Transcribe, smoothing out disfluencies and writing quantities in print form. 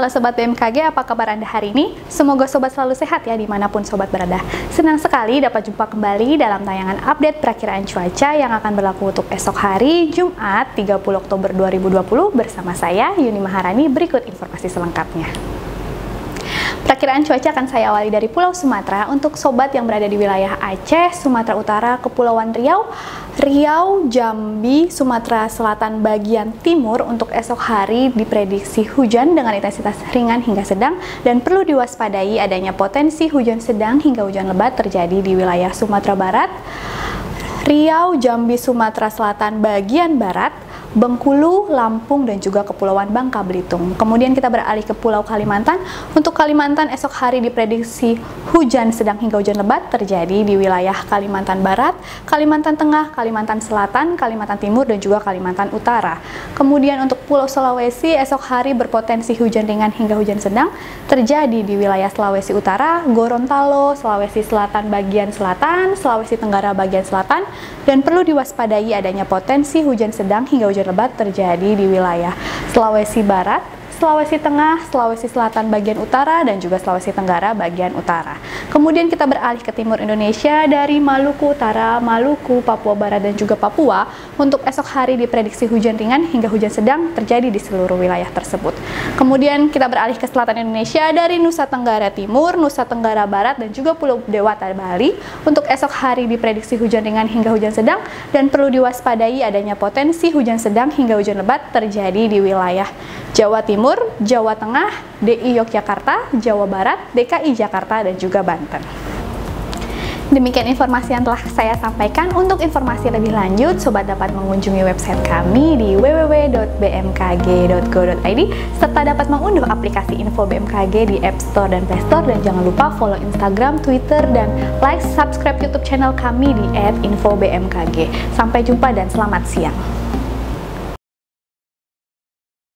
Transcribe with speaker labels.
Speaker 1: Halo Sobat BMKG, apa kabar Anda hari ini? Semoga Sobat selalu sehat ya dimanapun Sobat berada. Senang sekali dapat jumpa kembali dalam tayangan update perakiraan cuaca yang akan berlaku untuk esok hari Jumat 30 Oktober 2020 bersama saya Yuni Maharani. Berikut informasi selengkapnya. Perakiraan cuaca akan saya awali dari Pulau Sumatera untuk Sobat yang berada di wilayah Aceh, Sumatera Utara, Kepulauan Riau, Jambi, Sumatera Selatan bagian timur. Untuk esok hari diprediksi hujan dengan intensitas ringan hingga sedang dan perlu diwaspadai adanya potensi hujan sedang hingga hujan lebat terjadi di wilayah Sumatera Barat, Riau, Jambi, Sumatera Selatan bagian barat, Bengkulu, Lampung, dan juga Kepulauan Bangka Belitung. Kemudian kita beralih ke Pulau Kalimantan. Untuk Kalimantan esok hari diprediksi hujan sedang hingga hujan lebat terjadi di wilayah Kalimantan Barat, Kalimantan Tengah, Kalimantan Selatan, Kalimantan Timur, dan juga Kalimantan Utara. Kemudian untuk Pulau Sulawesi esok hari berpotensi hujan ringan hingga hujan sedang terjadi di wilayah Sulawesi Utara, Gorontalo, Sulawesi Selatan bagian selatan, Sulawesi Tenggara bagian selatan, dan perlu diwaspadai adanya potensi hujan sedang hingga hujan lebat terjadi di wilayah Sulawesi Barat, Sulawesi Tengah, Sulawesi Selatan bagian utara, dan juga Sulawesi Tenggara bagian utara. Kemudian kita beralih ke timur Indonesia dari Maluku Utara, Maluku, Papua Barat, dan juga Papua. Untuk esok hari diprediksi hujan ringan hingga hujan sedang terjadi di seluruh wilayah tersebut. Kemudian kita beralih ke selatan Indonesia dari Nusa Tenggara Timur, Nusa Tenggara Barat, dan juga Pulau Dewata Bali. Untuk esok hari diprediksi hujan ringan hingga hujan sedang dan perlu diwaspadai adanya potensi hujan sedang hingga hujan lebat terjadi di wilayah Jawa Timur, Jawa Tengah, DI Yogyakarta, Jawa Barat, DKI Jakarta, dan juga Banten. Demikian informasi yang telah saya sampaikan. Untuk informasi lebih lanjut, Sobat dapat mengunjungi website kami di www.bmkg.go.id serta dapat mengunduh aplikasi Info BMKG di App Store dan Play Store. Dan jangan lupa follow Instagram, Twitter, dan subscribe YouTube channel kami di @infobmkg. Sampai jumpa dan selamat siang.